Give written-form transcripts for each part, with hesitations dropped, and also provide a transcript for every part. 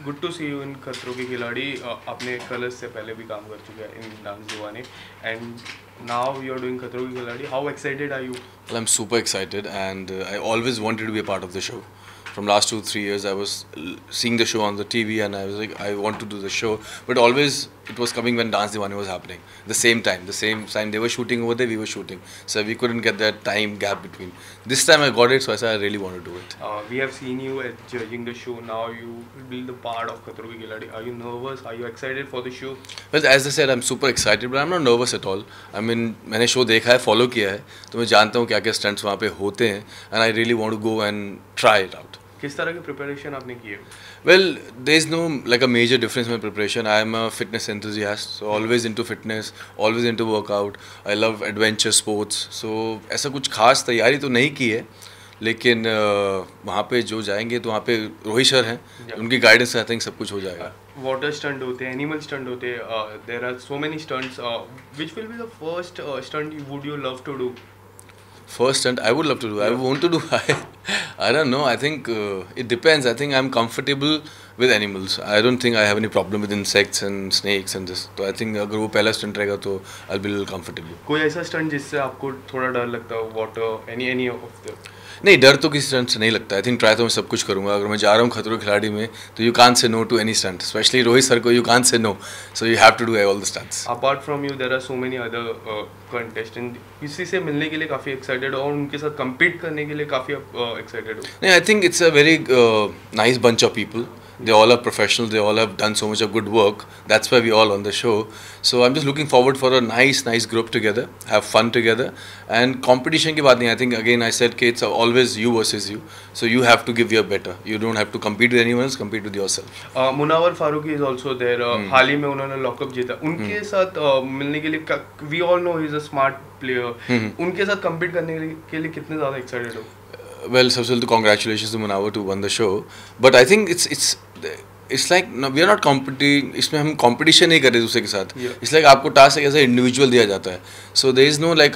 Good to see you in Khatron Ke खिलाड़ी. आपने colours से पहले भी काम कर चुके हैं in dance Deewane and now you are doing Khatron Ke Khiladi. How excited are you? Well, I'm super excited, and I always wanted to be a part of the show. From last 2-3 years, I was seeing the show on the TV, and I was like, I want to do the show. But always it was coming when Dance Diwane was happening. The same time they were shooting over there, we were shooting. So we couldn't get that time gap between. This time I got it, so I said I really want to do it. We have seen you as judging the show. Now you will be the part of Khatron Ke Khiladi. Are you nervous? Are you excited for the show? Well, as I said, I'm super excited, but I'm not nervous at all. I mean, मैंने show देखा है, follow किया है, तो मैं जानता हूँ क्या क्या stunts वहाँ पे होते हैं, and I really want to go and try it out. किस तरह की प्रिपरेशन आपने की है? Well, there is no like a major difference in my preparation. I am a fitness enthusiast, so always into fitness, always into workout. I love adventure sports. So ऐसा कुछ खास तैयारी तो नहीं की है, लेकिन वहाँ पे जो जाएंगे तो वहाँ पे रोहित सर हैं, उनकी गाइडेंस से आई थिंक सब कुछ हो जाएगा. वाटर स्टंट होते हैं, एनिमल स्टंट होते हैं, there are so many stunts. Which will be the first stunt would you love to do? First stunt I would love to do. I want to do. I don't know. I think it depends. I think I'm comfortable with animals. I don't think I have any problem with insects and snakes and this. So I think अगर वो पहला stunt रहेगा तो I'll be a little comfortable. कोई ऐसा stunt जिससे आपको थोड़ा डर लगता हो? Water, any of the? नहीं, डर तो किसी स्टंट से नहीं लगता. आई थिंक ट्राई तो मैं सब कुछ करूँगा. अगर मैं जा रहा हूँ खतरों के खिलाड़ी में तो you can't say no to any stunt. Specially Rohit sir को you can't say no. So you have to do all the stunts. Apart from you there are so many other contestant. किसी से मिलने के लिए काफ़ी एक्साइटेड हो और उनके साथ कम्पीट करने के लिए काफ़ी एक्साइटेड हो? नहीं, I think it's a very nice bunch of people. They all are professionals. They all have done so much of good work. That's why we're all on the show. So I'm just looking forward for a nice group together, have fun together. And competition की बात नहीं. I think again I said कि it's always you versus you. So you have to give your better. You don't have to compete with anyone else. Compete with yourself. Munawar Farooqui is also there. हाल ही में उन्होंने lockup जीता. उनके साथ मिलने के लिए we all know he's a smart player. उनके साथ compete करने के लिए कितने ज़्यादा excited हो? Well, first of all, congratulations to Munawar to win the show. But I think it's like no, we are not competing. इसमें हम competition नहीं कर रहे दूसरे के साथ. It's like आपको task ऐसा individual दिया जाता है. So there is no like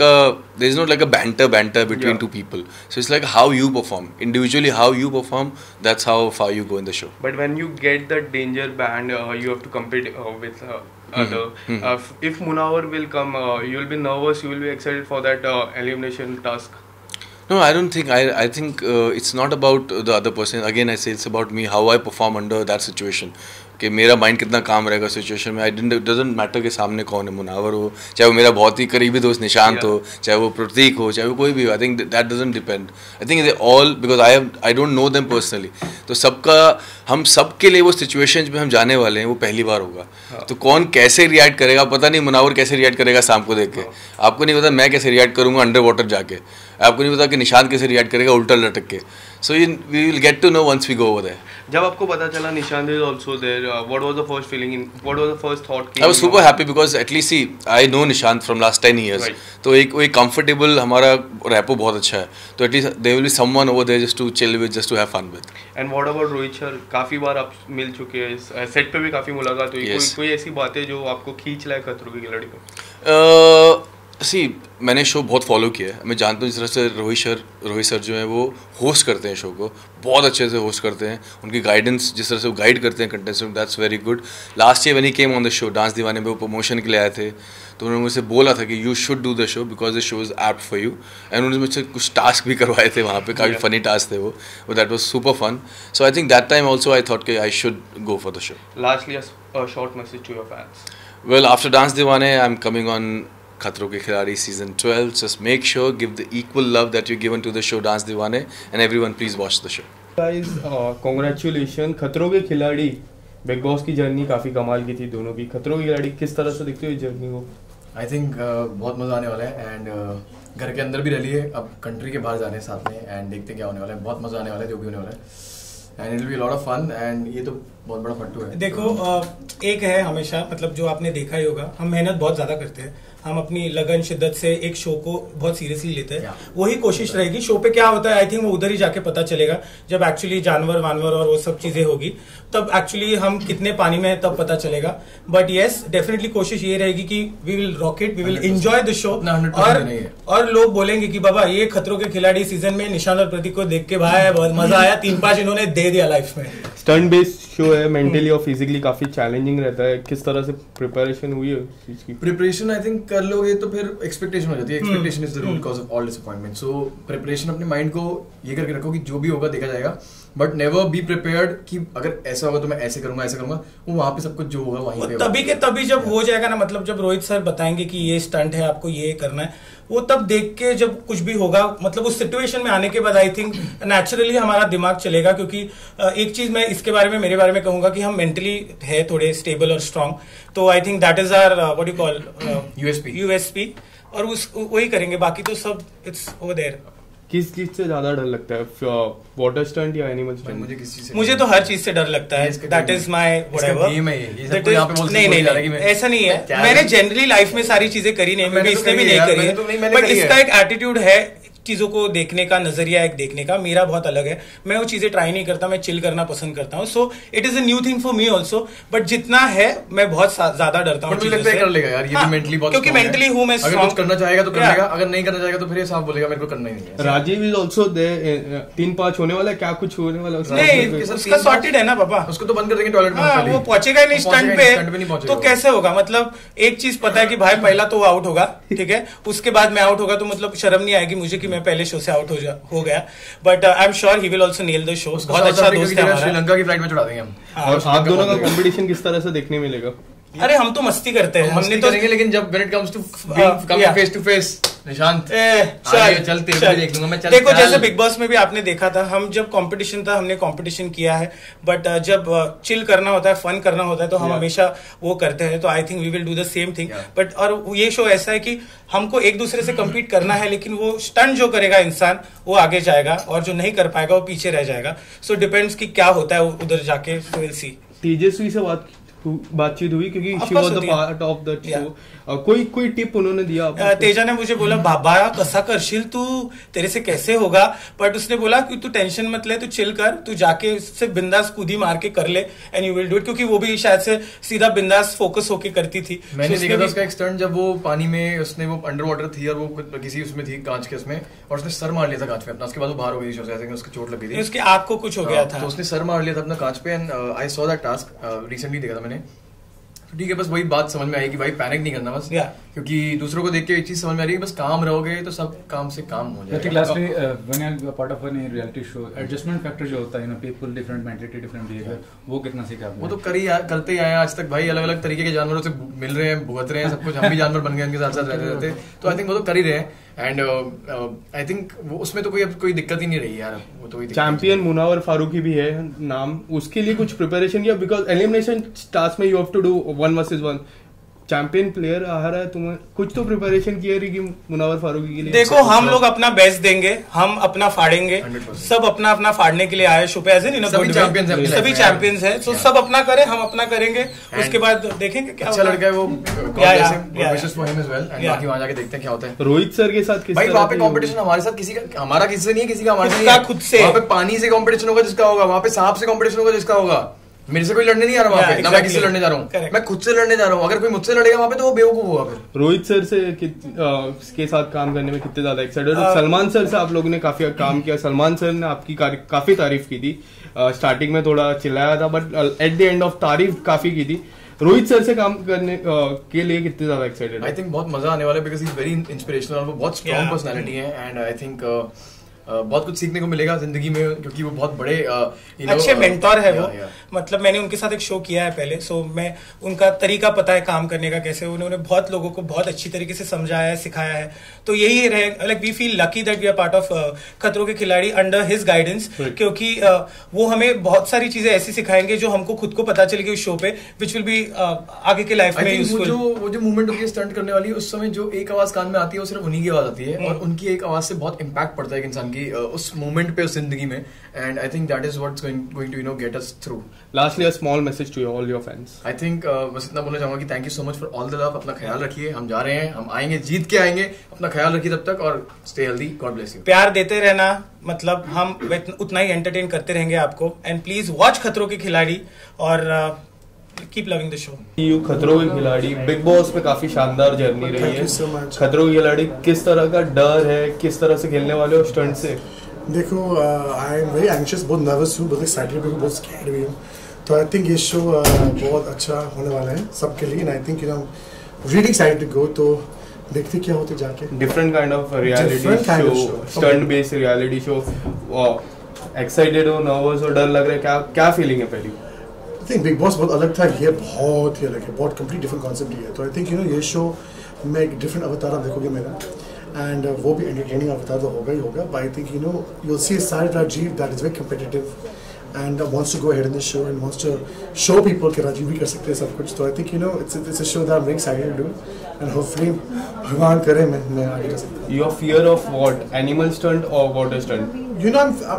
a banter between two people. So it's like how you perform individually, how you perform. That's how far you go in the show. But when you get the danger band, you have to compete with other. If Munawar will come, you will be nervous. You will be excited for that elimination task. No, I don't think. I think it's not about the other person. Again, I say it's about me, how I perform under that situation. कि मेरा mind कितना काम रहेगा situation में. It doesn't matter कि सामने कौन है, मुनावर हो, चाहे वो मेरा बहुत ही करीबी दोस्त निशांत हो, चाहे वो प्रतीक हो, चाहे वो कोई भी हो. I think that doesn't depend. I think they all, because I don't know them personally. तो सबका, हम सब के लिए वो सिचुएशन में हम जाने वाले हैं वो पहली बार होगा. तो कौन कैसे रिएक्ट करेगा पता नहीं. मुनावर कैसे रिएक्ट करेगा शाम को देख के, आपको नहीं पता. मैं कैसे रिएक्ट करूँगा अंडर वाटर जाके, आपको नहीं पता कि निशांत कैसे रिएक्ट करेगा उल्टा लटक के. So we will get to know once we go over there. जब आपको पता चला Nishant is also there, what was the first feeling? What was the first thought? I was super happy because at least see, I know Nishant from last 10 years. Right. तो एक comfortable हमारा rapport बहुत अच्छा है. तो at least there will be someone over there just to chill with, just to have fun with. And what about Rohit sir? काफ़ी बार आप मिल चुके हैं, सेट पे भी काफ़ी मुलाकात हुई. कोई ऐसी बातें जो आपको खींच लाए खतरों के खिलाड़ी को? मैंने शो बहुत फॉलो किया है. मैं जानता हूँ जिस तरह से रोहित सर जो है वो होस्ट करते हैं शो को, बहुत अच्छे से होस्ट करते हैं. उनकी गाइडेंस जिस तरह से वो गाइड करते हैं contestant, that's very good. Last year when he came on the show dance Deewane में, वो प्रमोशन के लिए आए थे, तो उन्होंने मुझसे बोला था कि you should do the show because the show is apt for you. And उन्होंने मुझसे कुछ टास्क भी करवाए थे वहाँ पे, काफ़ी फनी टास्क थे वो, that was super fun. So I think that time also I thought कि I should go for the show. Lastly a short message to your fans. Well, after dance Deewane I am coming on Khatron Ke Khiladi season 12. Just make sure, give the equal love that you're given to the show Dance Diwane, and everyone please watch the show. Guys, congratulations. खतरों के खिलाड़ी big boss की journey काफ़ी कमाल की थी दोनों की. खतरों के खिलाड़ी किस तरह से देखते हो इस जर्नी को? आई थिंक बहुत मज़ा आने वाला है. एंड घर के अंदर भी रह लिए, अब कंट्री के बाहर जा रहे हैं साथ में, एंड देखते हैं क्या होने वाला है. बहुत मज़ा आने वाला है जो भी होने वाला है. And it will be lot of fun. And ये तो बहुत बड़ा फट्टू है. देखो, एक है हमेशा, मतलब जो आपने देखा ही होगा, हम मेहनत बहुत ज़्यादा करते हैं, हम अपनी लगन शिद्दत से एक शो को बहुत सीरियसली लेते हैं, वही कोशिश रहेगी। शो पे क्या होता है आई थिंक वो उधर ही जाके पता चलेगा, जब एक्चुअली जानवर वानवर और वो सब चीजें होगी तब एक्चुअली हम कितने पानी में है तब पता चलेगा। बट येस डेफिनेटली कोशिश ये रहेगी कि we will rock it, we will enjoy the show. और लोग बोलेंगे कि बाबा ये खतरों के खिलाड़ी सीजन में निशान और प्रतीक को देख के भाई बहुत मजा आया, 3-5 इन्होंने दे दिया लाइफ में। स्टंट बेस्ड शो है, मेंटली और फिजिकली काफी चैलेंजिंग रहता है। किस तरह से प्रिपरेशन हुई है उस चीज की? प्रिपरेशन आई थिंक कर लोगे तो फिर एक्सपेक्टेशन हो जाती है। Expectation is the root cause of all disappointment. So preparation अपने माइंड को ये करके रखो कि जो भी होगा देखा जाएगा, बट नेवर बी प्रिपेयर्ड कि अगर ऐसा होगा तो मैं ऐसे करूंगा ऐसे करूंगा। वो वहां पे सब कुछ जो होगा वहीं पे तभी के तभी जब हो जाएगा ना, मतलब जब रोहित सर बताएंगे कि ये स्टंट है आपको ये करना है, वो तब देख के जब कुछ भी होगा मतलब उस सिचुएशन में आने के बाद आई थिंक नेचुरली हमारा दिमाग चलेगा। क्योंकि एक चीज मैं इसके बारे में मेरे बारे में कहूंगा कि हम मेंटली है थोड़े स्टेबल और स्ट्रांग, तो I think that is our what you call USP, और उस वही करेंगे, बाकी तो सब इट्स ओवर देयर। किस चीज से ज्यादा डर लगता है, वाटर स्टंट या एनिमल स्टंट? मुझे तो हर चीज से डर लगता है, दैट इज माई नहीं ऐसा नहीं है। मैंने जनरली लाइफ में सारी चीजें करी नहीं, मैंने इसने भी नहीं करी है, बट इसका एक एटीट्यूड है चीजों को देखने का, नजरिया एक देखने का मेरा बहुत अलग है। मैं वो चीजें ट्राई नहीं करता, मैं चिल करना पसंद करता हूँ। So it is a new thing for me also, but जितना है मैं बहुत ज्यादा डरता हूँ। कर लेगा यार ये मेंटली बहुत, क्योंकि मेंटली हूँ मैं। अगर कुछ करना चाहेगा तो कर लेगा, अगर नहीं करना चाहेगा तो फिर ये साफ बोलेगा मेरे को करना ही नहीं है। राजीव इज ऑल्सो 3-5 होने वाला है, क्या कुछ होने वाला है? नहीं उसका सॉर्टेड है ना पापा, उसको तो बंद कर देंगे टॉयलेट में, वो पहुंचेगा नहीं स्टंट पे तो कैसे होगा? मतलब एक चीज पता है कि भाई पहला तो वो आउट होगा, ठीक है, उसके बाद मैं आउट होगा, तो मतलब शर्म नहीं आएगी मुझे कि मैं पहले शो से आउट हो गया। But I am sure he will also nail the show. बहुत अच्छा दोस्त है हमारा। श्रीलंका की फ्लाइट में चढ़ा देंगे हम। और आप दोनों का कंपटीशन किस तरह से देखने मिलेगा? अरे हम तो मस्ती करते हैं, हमने तो करेंगे, लेकिन जब when it comes to coming face to face Nishant चलते देख लूंगा मैं। देखो जैसे बिग बॉस में भी आपने देखा था, हम जब कंपटीशन था हमने कंपटीशन किया है, बट जब चिल करना होता है, फन करना होता है तो हम हमेशा वो करते हैं। तो I think we will do the same thing. But और ये शो ऐसा है कि हमको एक दूसरे से कम्पीट करना है, लेकिन वो स्टंट जो करेगा इंसान वो आगे जाएगा और जो नहीं कर पाएगा वो पीछे रह जाएगा। सो डिपेंड्स कि क्या होता है उधर जाके। So will see. तेजस्वी से बातचीत हुई क्योंकि she was the part of the show. कोई टिप उन्होंने दिया? तेजा ने मुझे बोला बाबा कसा करशील तू, तेरे से कैसे होगा, बट उसने बोला कि तू टेंशन मत ले, तू चिल कर, तू जाके सिर्फ बिंदास कूदी मार के कर ले and you will do it. क्योंकि वो भी शायद से सीधा बिंदास फोकस होके करती थी। मैंने देखा था उसका एक स्टंट, जब वो पानी में उसने वो अंडर वाटर थी और वो किसी उसमें थी कांच के उसमें, और उसने सर मार लिया था कांच पे अपना। उसके बाद वो बाहर हो गई थी, उसको चोट लगी थी, उसकी आंख को कुछ हो गया था, तो उसने सर मार लिया था अपना कांच पे। And I saw that task, recently देखा था मैंने। ठीक है, बस वही बात समझ में आई कि भाई पैनिक नहीं करना बस, क्योंकि दूसरों को देख के एक चीज समझ में आ रही है, बस काम रहोगे तो सब काम से काम हो जाएगा। Lastly when you are part of any reality show, adjustment factor जो होता है ना, people different mentality different behaviour, वो कितना सीखा आपने? वो तो करते ही आए आज तक भाई, अलग अलग तरीके के जानवरों से मिल रहे हैं, भुगत रहे हैं सब कुछ। हम भी जानवर बन गए उनके साथ साथ रहते, तो आई थिंक वो तो कर ही रहे हैं। एंड आई थिंक वो उसमें तो कोई दिक्कत ही नहीं रही यार। वो तो चैंपियन मुनावर फारूकी भी है नाम, उसके लिए कुछ प्रिपरेशन किया? बिकॉज एलिमिनेशन टास्क में you have to do 1 vs 1, champion player आ रहा है, तुम्हें कुछ तो प्रिपरेशन किया रही कि मुनावर फारूकी के लिए? देखो हम लोग अपना बेस्ट देंगे, हम अपना फाड़ेंगे, सब अपना अपना फाड़ने के लिए आए शो पे, एज इन सभी चैंपियंस है, तो सब अपना करें, हम अपना करेंगे, उसके बाद देखेंगे क्या। अच्छा लड़का है वो, बाकी वहां जाके देखते हैं क्या होता है। रोहित सर के साथ भाई वहाँ पे कॉम्पिटिशन हमारे साथ किसी का, हमारा किसी से नहीं है, किसी का हमारे साथ खुद से। वहाँ पे पानी से कॉम्पिटिशन होगा जिसका होगा, वहाँ पे सांप से कॉम्पिटिशन होगा जिसका होगा। मेरे से कोई लड़ने नहीं आ रहा वहाँ पे, ना मैं किसी से लड़ने जा रहा हूँ, मैं खुद से लड़ने जा रहा हूँ। अगर कोई मुझसे लड़ेगा वहाँ पे तो वो बेवकूफ होगा फिर। रोहित सर से के साथ काम करने में कितने ज्यादा एक्साइटेड? सलमान सर से आप लोगों ने काफी काम किया, सलमान सर ने आपकी काफी तारीफ की थी, स्टार्टिंग में थोड़ा चिल्लाया था, but at the end of तारीफ काफी की थी। रोहित सर से काम करने के लिए कितने ज्यादा एक्साइटेड? आई थिंक बहुत मजा आने वाला है, because he is very inspirational, वो बहुत स्ट्रॉन्ग पर्सनैलिटी है। एंड आई थिंक बहुत कुछ सीखने को मिलेगा जिंदगी में, क्योंकि वो बहुत बड़े अच्छे मेंटोर है वो। मतलब मैंने उनके साथ एक शो किया है पहले, सो मैं उनका तरीका पता है काम करने का, कैसे उन्होंने बहुत लोगों को बहुत अच्छी तरीके से समझाया है, सिखाया है। तो यही रहे, like we feel lucky that we are part of Khatron Ke खिलाड़ी अंडर हिज गाइडेंस, क्योंकि वो हमें बहुत सारी चीजें ऐसी सिखाएंगे जो हमको खुद को पता चलेगी उस शो पे, विच विल बी आगे के लाइफ में यूजफुल। वो जो मूवमेंट होती है स्टंट करने वाली, उस समय जो एक आवाज कान में आती है वो सिर्फ उन्हीं की आवाज आती है, और उनकी एक आवाज से बहुत इम्पैक्ट पड़ता है एक इंसान उनकी उस मोमेंट पे उस जिंदगी में, and I think that is what's going to get us through. Lastly, a small message to all your fans. I think बस इतना बोलना चाहूंगा कि thank you so much for all the love. अपना ख्याल रखिए, हम जा रहे हैं, हम आएंगे, जीत के आएंगे. अपना ख्याल रखिए तब तक, और stay healthy. God bless you. प्यार देते रहना, मतलब हम उतना ही एंटरटेन करते रहेंगे आपको. एंड प्लीज वॉच खतरों के खिलाड़ी और keep loving the show. You Khatron Ke खिलाड़ी बिग बॉस में काफी शानदार जर्नी रही Thank है. you so much. खतरों के खिलाड़ी किस तरह का डर है, किस तरह से खेलने वाले हो स्टंट से? देखो, आई एम वेरी एंशियस, बहुत नर्वस हूँ, बहुत एक्साइटेड भी हूँ, बहुत स्कैर्ड भी हूँ. तो आई थिंक ये शो बहुत अच्छा होने वाला है सबके लिए. And I think really excited to go. तो देखते क्या होते जाके. Different kind of reality Different kind of show, show. Stunt based reality show. Excited हो, नर्वस हो, डर लग रहा है, क्या क्या फीलिंग है पहली? आई थिंक बिग बॉस बहुत अलग था, ये बहुत ही अलग है, बहुत कंप्लीट डिफरेंट कॉन्सेप्ट ही है. तो आई थिंक ये शो में एक डिफरेंट अवतार आप देखोगे मेरा, एंड वो भी एंटरटेनिंग अवतार तो होगा ही होगा. But I think you'll see a side of Rajiv that is very competitive and wants to go ahead in the show and wants to show people कि राजीव भी कर सकते हैं सब कुछ. तो I think it's a show that I'm very excited to do, and hopefully भगवान करे मैं आगे जा सकता हूँ. Your fear of what? Animal stunt or water stunt?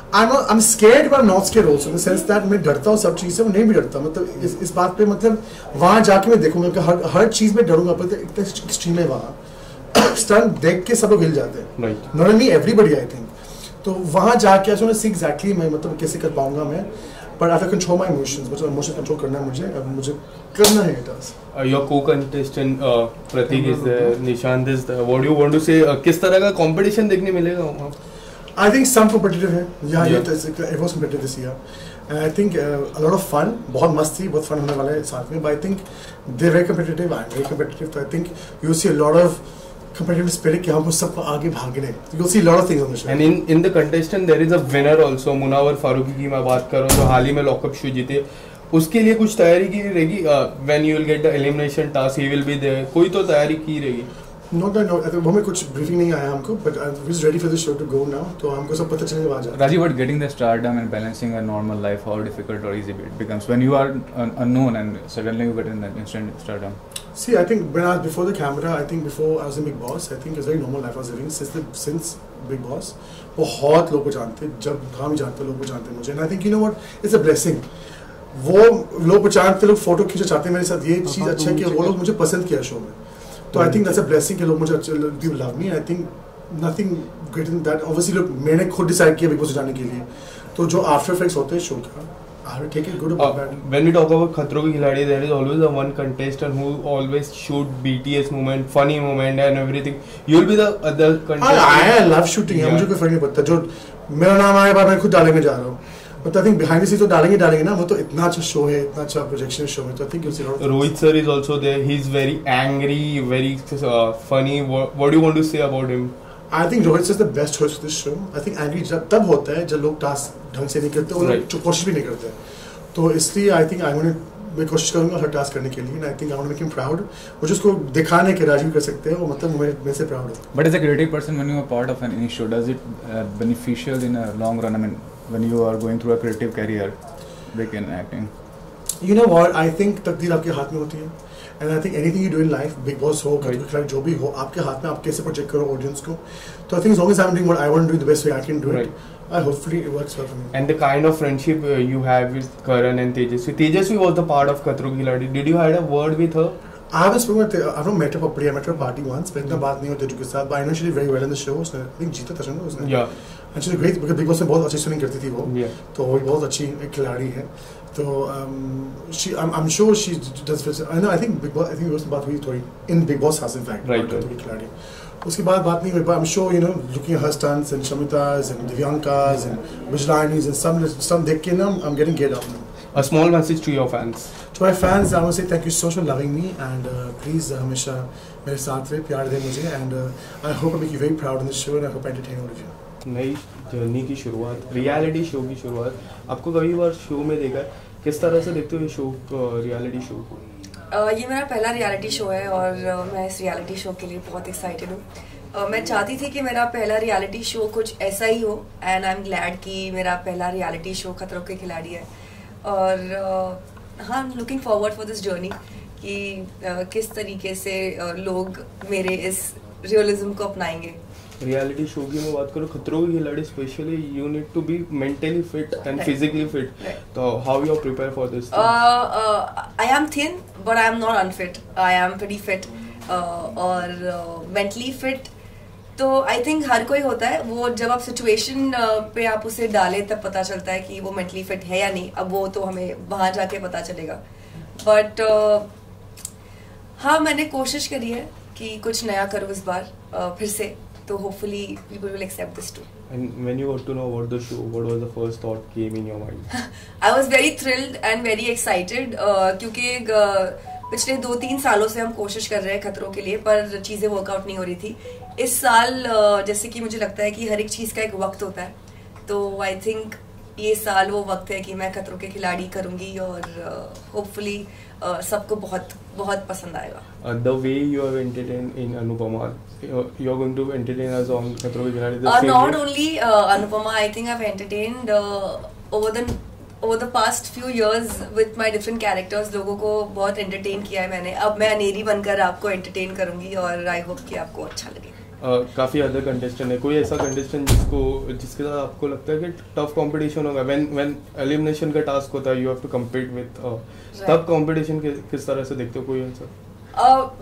I'm scared but I'm not scared also, in the sense that मैं डरता हूँ सब चीज़ से, मैं नहीं भी डरता. मतलब इस बात पे, मतलब वहाँ जाके मैं देखूंगा कि हर चीज़ में डरूंगा, पर इतना एक्सट्रीम है वहाँ. स्टंट देख के सब लोग हिल जाते हैं, Right. Not only everybody I think. तो वहाँ जाके आई सी एग्जैक्टली मैं मतलब कैसे कर पाऊंगा मैं. But I have to control my emotions, मतलब इमोशन कंट्रोल करना है मुझे, अब मुझे करना है task. Your co-contestant Pratik is there, Nishant is there. What do you want to say? किस तरह का कंपटीशन देखने मिलेगा वहाँ? I think some competitive है. Yeah. It was competitive this year. And I think a lot of fun, बहुत मस्ती, बहुत fun होने वाला है साथ में. But I think they're very competitive, I'm very competitive. So I think you'll see a lot of competitive spirit कि हम सबको आगे भागने. You'll see a lot of things on the show. And in the contestant there is a winner also. Munawar Farooqui की मैं बात कर रहा हूँ, जो हाल ही में लॉकअप शो जीते. उसके लिए कुछ तैयारी की रहेगी? When you will get the elimination task, he will be there. कोई तो तैयारी की रहेगी? No, वो में कुछ ब्रीफिंग नहीं आया हमको, but I'm just ready for the show to go now. तो हमको सब पता चलेगा वहाँ जाके. Rajiv, what getting the stardom and balancing a normal life, how difficult or easy it becomes when you are unknown and suddenly you get in that instant stardom? See, I think when I was before the camera, I think before I was in Big Boss, I think it's very normal life I was living since Big Boss. बहुत लोग को जानते, जब हम जानते लोग को जानते मुझे. And I think it's a blessing. वो लोग को जानते, लोग फोटो खींचना चाहते हैं मेरे साथ. ये चीज़ अच्छा है कि वो लोग मुझे पसंद किया शो में. तो I think that's a blessing कि लोग मुझे people love me. I think nothing greater than that. Obviously लोग, मैंने खुद डिसाइड किया बिग बॉस जाने के लिए. तो जो आफ्टर इफेक्ट्स होते हैं शो का, I will take it good और bad. When we talk about खतरों के खिलाड़ी, there is always a one contestant who always shoot BTS moment, funny moment and everything. You will be the other contestant. I love shooting. मुझे कोई फर्क नहीं पड़ता. जो मेरा नाम आए बाद मैं खुद डालने जा रहा हूँ. But I think behind the scenes तो डालेंगे ना. वो तो इतना अच्छा शो है, इतना अच्छा प्रोजेक्शन शो है. तो I think you'll see a lot of Rohit sir is also there. He's very angry, very funny. What do you want to say about him? I think Rohit is the best host of this show. I think angry तब होता है जब लोग task ढंग से नहीं करते, और लोग कोशिश भी नहीं करते. तो इसलिए I think मैं कोशिश करूंगा हर टास्क करने के लिए. I think I want to make him proud. मुझे उसको दिखाने के राजीव कर सकते हैं, वो मतलब मैं से प्राउड हूँ. But as a creative person, when you are part of any show, does it beneficial in a long run? I mean, when you are going through a creative career, like in acting. You know what? I think तकदीर आपके हाथ में होती है. And I think anything you do in life, Big Boss हो, जो भी हो, आपके हाथ में, आप कैसे प्रोजेक्ट करो ऑडियंस को. तो I think as long as I'm doing what I want to do the best way I can do it, hopefully it works well for me. And the kind of friendship you have with Karan and Tejasvi. Tejasvi was the part of Khatron Ke Khiladi. Did you had a word with her? I haven't spoken with her. I've not met her properly. I met her at a party once, but इतना बात नहीं होती उसके साथ. But I know she did very well in the show. उसने I think जीता था ना उसने. Yeah. And she's great because Big Boss में बहुत अच्छी स्विमिंग करती थी वो. Yeah. तो वो बहुत अच्छी एक खिलाड़ी है. तो I'm sure she does. I know. I think Big Boss. I think उससे बात हुई थोड़ी in Big Boss house in fact. Right. तो खिलाड़ी. उसके बाद बात नहीं हुई. But I'm sure looking at her stunts and Shamita's and Divyanka's and Vijlani's and some देख के ना I'm getting geared up now. A small message to your fans. To my fans, I want to say thank you so much for loving me, and please हमेशा मेरे साथ रहे, प्यार दें मुझे, and I hope I make you very proud in this show, and I hope I entertain all of you. नई journey की शुरुआत, रियलिटी शो की शुरुआत. आपको कई बार शो में देखा है, किस तरह से देखते हो ये शो, रियलिटी शो को? ये मेरा पहला रियलिटी शो है और मैं इस रियलिटी शो के लिए बहुत एक्साइटेड हूँ. मैं चाहती थी कि मेरा पहला रियलिटी शो कुछ ऐसा ही हो, एंड आई एम ग्लैड कि मेरा पहला रियलिटी शो खतरों के खिलाड़ी है. और हाँ, looking forward for this journey कि किस तरीके से लोग मेरे इस रियलिज्म को अपनाएंगे. रियलिटी शो की मैं बात करूँ, Khatron Ke Khiladi specially you need to be mentally fit and physically fit, तो how you are prepare for this? I am thin but I am not unfit, I am very fit और mentally fit तो I think हर कोई होता है, वो जब आप situation पे आप उसे डालें तब पता चलता है कि वो मेंटली फिट है या नहीं। अब वो तो हमें वहां जाके पता चलेगा, बट हाँ मैंने कोशिश करी है कि कुछ नया करूँ इस बार फिर से, तो hopefully people will accept this too. And when you got to know about the show, what was the first thought came in your mind? I was very thrilled and very excited क्योंकि पिछले 2-3 सालों से हम कोशिश कर रहे हैं खतरों के लिए, पर चीज़ें वर्कआउट नहीं हो रही थी। इस साल जैसे कि मुझे लगता है कि हर एक चीज़ का एक वक्त होता है, तो आई थिंक ये साल वो वक्त है कि मैं खतरों के खिलाड़ी करूँगी और होपफुली सबको बहुत बहुत पसंद आएगा। The way you have entertained in Anupama, you are going to entertain us on खतरों के खिलाड़ी? Not only Anupama, I think I've entertained over the past few years with my different characters. लोगों को बहुत entertain किया है मैंने। अब मैं अनेरी बनकर आपको entertain करूँगी और I hope कि आपको अच्छा लगे। काफी अदर कंटेस्टेंट है, कोई ऐसा कंटेस्टेंट जिसके साथ आपको लगता है कि टफ कंपटीशन होगा? व्हेन एलिमिनेशन का टास्क होता है, you have to compete with, तब कंपटीशन किस तरह से देखते हो? कोई ऐसा?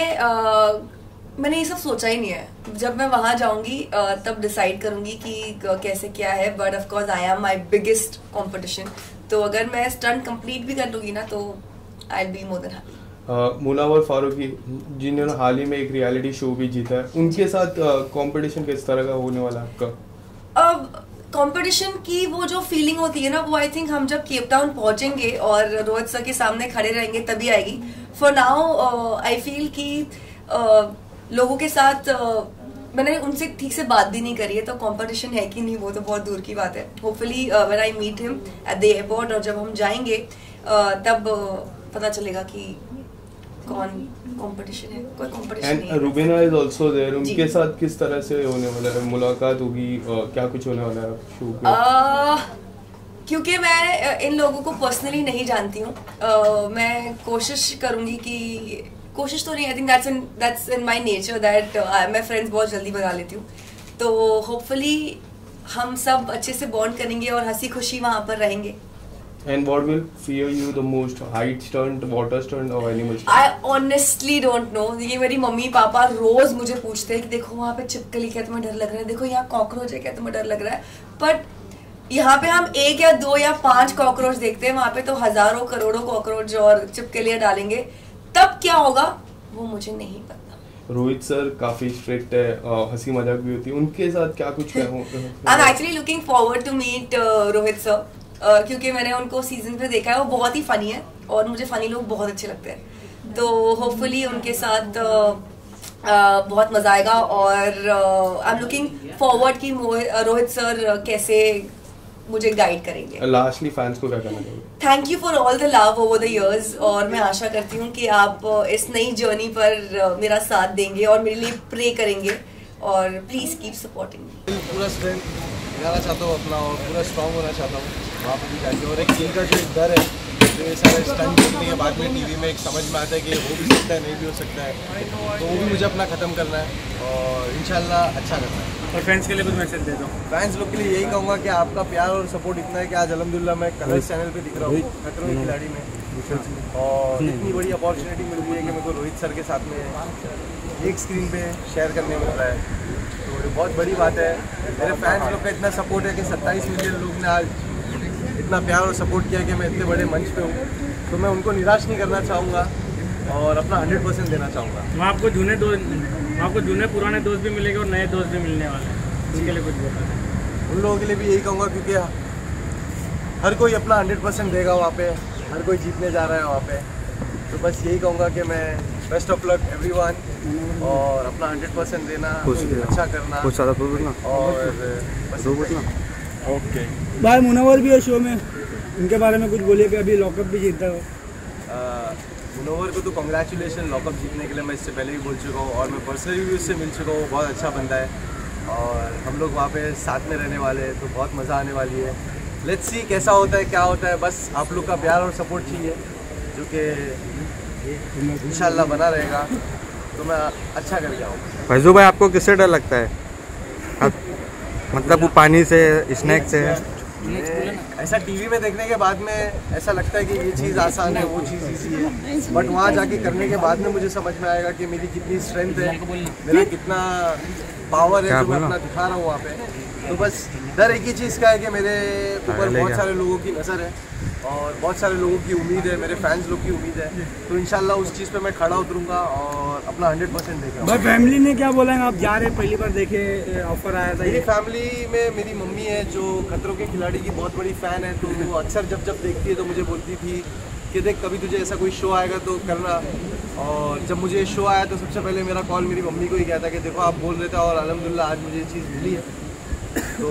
मैंने ये सब सोचा ही नहीं है। जब मैं वहां जाऊंगी तब डिसाइड करूंगी कि कैसे क्या है, but of course I am my biggest competition, तो अगर मैं स्टंट कंप्लीट भी कर लूंगी ना तो I will be more than happy. Munawar Faruqui जिन्होंने हाल ही में एक रियलिटी शो भी जीता है, उनके साथ कंपटीशन किस तरह का होने वाला है आपका? अब कंपटीशन की वो जो फीलिंग होती है ना, वो आई थिंक हम जब केप टाउन पहुंचेंगे और रोहित सर के सामने खड़े रहेंगे तभी आएगी। फॉर नाउ आई फील कि लोगों के साथ मैंने उनसे ठीक से बात भी नहीं करी है, तो कंपटीशन है कि नहीं वो तो बहुत दूर की बात है। Hopefully when I meet him at the airport, और जब हम जाएंगे तब पता चलेगा कि कौन कंपटीशन है, कोई कंपटीशन नहीं है। रुबीना इज आल्सो देयर, उनके साथ किस तरह से होने वाला है मुलाकात होगी, क्या कुछ होने वाला है शो पे? क्योंकि मैं इन लोगों को पर्सनली नहीं जानती हूँ, मैं कोशिश करूंगी कि कोशिश तो नहीं, I think that's in my nature that मैं फ्रेंड्स बहुत जल्दी बना लेती हूँ, तो होपफुली हम सब अच्छे से बॉन्ड करेंगे और हंसी खुशी वहाँ पर रहेंगे। And what will fear you the most? Height stunt, water stunt or animal stunt? I honestly don't know. ये मेरी मम्मी पापा रोज मुझे पूछते हैं कि देखो वहाँ पे छिपकली क्या तुम्हें डर लग रहा है, देखो यहाँ कॉकरोच है क्या तुम्हें डर लग रहा है, बट यहाँ पे हम 1 या 2 या 5 कॉकरोच देखते हैं, वहाँ पे तो हजारों करोड़ों कॉकरोच और छिपकलियाँ डालेंगे, तब क्या होगा वो मुझे नहीं पता। रोहित सर काफी स्ट्रिक्ट है, हंसी मजाक भी होती है, उनके साथ क्या कुछ है? I am actually looking forward to meet Rohit sir, क्योंकि मैंने उनको सीजन पे देखा है, वो बहुत ही फनी है और मुझे फनी लोग बहुत अच्छे लगते हैं, तो होपफुली उनके साथ बहुत मजा आएगा। और आई एम लुकिंग फॉरवर्ड कि रोहित सर कैसे मुझे गाइड करेंगे। लास्टली फैंस को क्या कहना चाहिए? Thank you for all the love over the years, और मैं आशा करती हूँ कि आप इस नई जर्नी पर मेरा साथ देंगे और मेरे लिए प्रे करेंगे, और प्लीज कीप सपोर्टिंग मी। पूरा स्ट्रेंथ लगाना चाहता हूँ अपना, और पूरा स्ट्रॉन्ग होना चाहता हूँ वहाँ पर भी जाके, और एक चीज़ का जो एक डर है, तो ये सारे स्टंट देखने के बाद में टीवी में एक समझ में आता है कि हो भी सकता है नहीं भी हो सकता है, तो वो भी मुझे अपना ख़त्म करना है और इंशाल्लाह अच्छा करना है। और फैंस के लिए कुछ मैसेज दे दो? फैंस लोग के लिए यही कहूँगा कि आपका प्यार और सपोर्ट इतना है कि आज अल्हम्दुलिल्लाह मैं कलर्स चैनल पे दिख रहा हूँ खतरों के खिलाड़ी में, और इतनी बड़ी अपॉर्चुनिटी मिल रही है कि मेरे को रोहित सर के साथ में एक स्क्रीन पे शेयर करने मिल रहा है, तो ये बहुत बड़ी बात है। मेरे फैंस लोग का इतना सपोर्ट है कि 27 मिलियन लोग ने आज इतना प्यार और सपोर्ट किया कि मैं इतने बड़े मंच पे हूँ, तो मैं उनको निराश नहीं करना चाहूँगा और अपना 100% देना चाहूँगा। वहाँ आपको जूने पुराने दोस्त भी मिलेंगे और नए दोस्त भी मिलने वाले हैं, उनके लिए कुछ बता दें? उन लोगों के लिए भी यही कहूँगा, क्योंकि हर कोई अपना 100% देगा वहाँ पे, हर कोई जीतने जा रहा है वहाँ पे, तो बस यही कहूँगा कि मैं बेस्ट ऑफ लक एवरीवन, और अपना 100% देना, अच्छा करना और बस ओके। भाई मुनव्वर भी है शो में, उनके बारे में कुछ बोलिए कि अभी लॉकअप भी जीता हो। मुनव्वर को तो कॉन्ग्रेचुलेशन लॉकअप जीतने के लिए, मैं इससे पहले भी बोल चुका हूँ और मैं पर्सनली भी उससे मिल चुका हूँ, बहुत अच्छा बंदा है और हम लोग वहाँ पे साथ में रहने वाले हैं, तो बहुत मज़ा आने वाली है। लेट्स सी कैसा होता है क्या होता है, बस आप लोग का प्यार और सपोर्ट चाहिए जो कि इंशाल्लाह बना रहेगा, तो मैं अच्छा करके आऊँगा। फैजू भाई आपको किससे डर लगता है? मतलब वो पानी से स्नैक्स से ऐसा टीवी में देखने के बाद में ऐसा लगता है कि ये चीज़ आसान है, वो चीज़ इजी है, बट वहाँ जाके करने के बाद में मुझे समझ में आएगा कि मेरी कितनी स्ट्रेंथ है, मेरा कितना पावर है जो मैं अपना दिखा रहा हूँ वहाँ पे। तो बस डर एक ही चीज़ का है कि मेरे ऊपर बहुत सारे लोगों की नज़र है और बहुत सारे लोगों की उम्मीद है, मेरे फैंस लोग की उम्मीद है, तो इंशाल्लाह उस चीज़ पे मैं खड़ा उतरूंगा और अपना 100% देगा। भाई फैमिली ने क्या बोला है, आप जा रहे पहली बार देखे ऑफर आया था? मेरी फैमिली में मेरी मम्मी है जो खतरों के खिलाड़ी की बहुत बड़ी फ़ैन है, तो वो अक्सर जब देखती है तो मुझे बोलती थी कि देख कभी तुझे ऐसा कोई शो आएगा तो करना। और जब मुझे शो आया तो सबसे पहले मेरा कॉल मेरी मम्मी को ही गया था कि देखो आप बोल रहे थे और अल्हम्दुलिल्लाह आज मुझे ये चीज़ मिली है। तो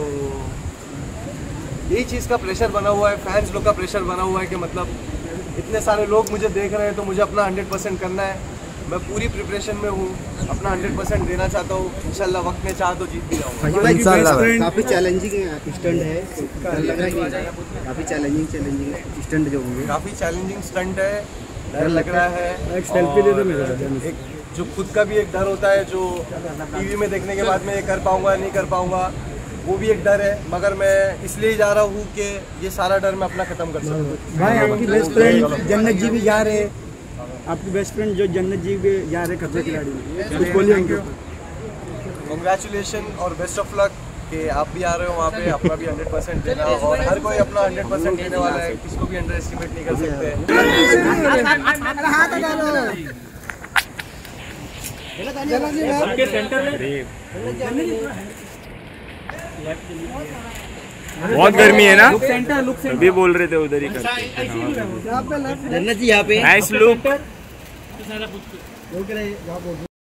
यही चीज़ का प्रेशर बना हुआ है, फैंस लोग का प्रेशर बना हुआ है कि मतलब इतने सारे लोग मुझे देख रहे हैं तो मुझे अपना 100% करना है। मैं पूरी प्रिपरेशन में हूँ, अपना 100% देना चाहता हूँ, इंशाल्लाह वक्त में चाह तो जीत भी जाऊँगा। काफ़ी चैलेंजिंग स्टंट है, लग रहा है कि काफ़ी चैलेंजिंग स्टंट जो होंगे, काफ़ी चैलेंजिंग स्टंट है, डर लग रहा है। एक सेल्फी दे दो मेरा। एक जो खुद का भी एक डर होता है जो टीवी में देखने के बाद में ये कर पाऊँगा नहीं कर पाऊँगा, वो भी एक डर है, मगर मैं इसलिए ही जा रहा हूँ कि ये सारा डर मैं अपना ख़त्म कर सकूँ। भाई आपकी बेस्ट फ्रेंड जन्नत जी भी जा रहे, आपकी बेस्ट फ्रेंड जो जन्नत जी भी जा रहे खतरे खिलाड़ी में, कुछ बोलिए उनको। कांग्रेचुलेशन और बेस्ट ऑफ लक कि आप भी आ रहे हो वहाँ पे, अपना भी 100% देना और हर कोई अपना 100% देने वाला है, किसको भी अंडर एस्टिमेट नहीं कर सकते। बहुत गर्मी है ना, अभी बोल रहे थे उधर ही करते। जन्नत जी यहाँ पे नाइस लुक।